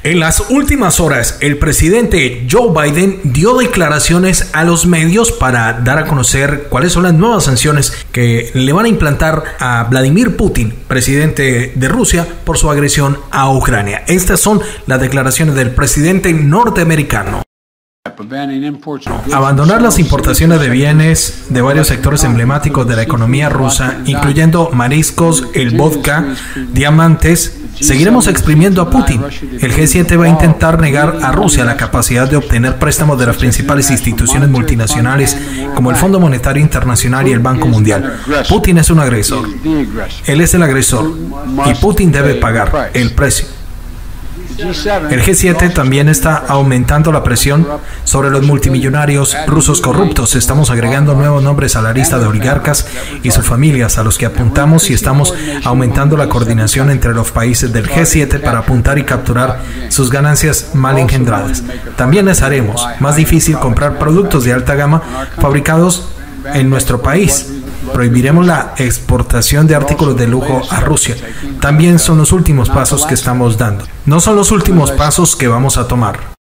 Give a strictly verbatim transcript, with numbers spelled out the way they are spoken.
En las últimas horas, el presidente Joe Biden dio declaraciones a los medios para dar a conocer cuáles son las nuevas sanciones que le van a implantar a Vladimir Putin, presidente de Rusia, por su agresión a Ucrania. Estas son las declaraciones del presidente norteamericano. Abandonar las importaciones de bienes de varios sectores emblemáticos de la economía rusa, incluyendo mariscos, el vodka, diamantes. Seguiremos exprimiendo a Putin. El G siete va a intentar negar a Rusia la capacidad de obtener préstamos de las principales instituciones multinacionales como el Fondo Monetario Internacional y el Banco Mundial. Putin es un agresor. Él es el agresor y Putin debe pagar el precio. El G siete también está aumentando la presión sobre los multimillonarios rusos corruptos. Estamos agregando nuevos nombres a la lista de oligarcas y sus familias a los que apuntamos y estamos aumentando la coordinación entre los países del G siete para apuntar y capturar sus ganancias mal engendradas. También les haremos más difícil comprar productos de alta gama fabricados en nuestro país. Prohibiremos la exportación de artículos de lujo a Rusia. También son los últimos pasos que estamos dando. No son los últimos pasos que vamos a tomar.